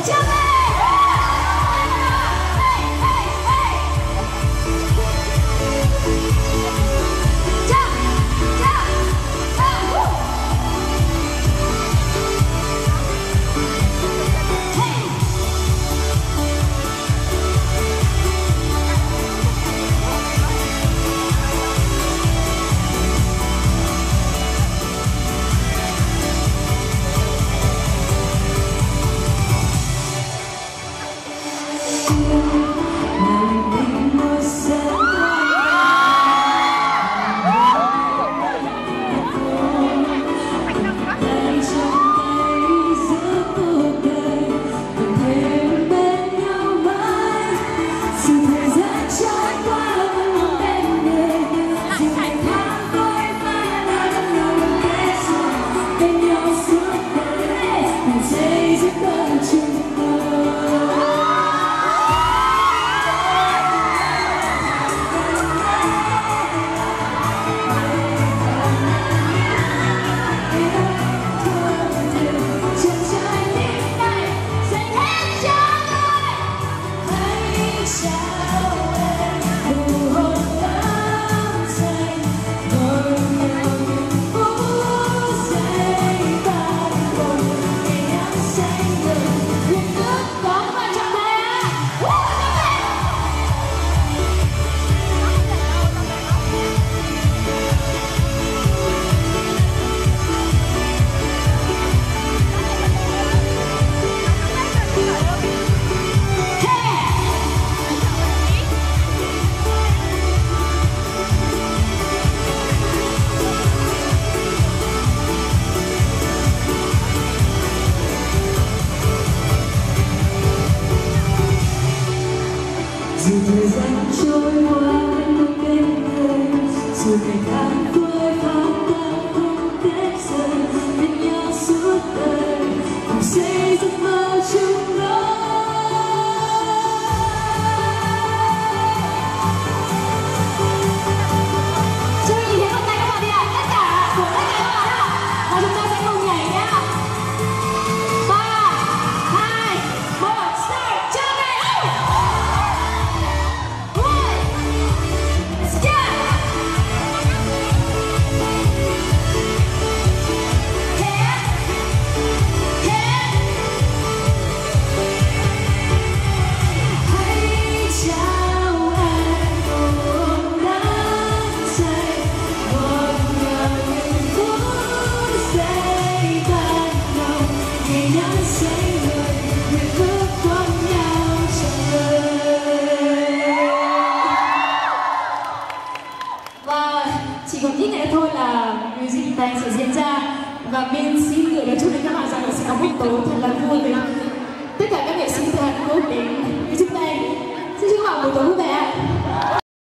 Dù thời gian trôi qua không bên người, dù ngày tháng trôi tháng năm không kết rời, bên nhau suốt đời cùng xây giấc mơ chung đó. Chưa nhìn thấy con tay các bạn đi ạ, tất cả của tất cả các bạn ạ, và chúng ta sẽ cùng nhảy nhá. 3, 2, 1, start, chưa này. Chỉ còn ít nữa thôi là music thanks sẽ diễn ra, và Min xin gửi đến chúc đến các bạn rằng là sẽ có một tối thật là vui với tất cả các nghệ sĩ từ Hàn Quốc đến music thanks. Xin chúc các bạn buổi tối vui vẻ.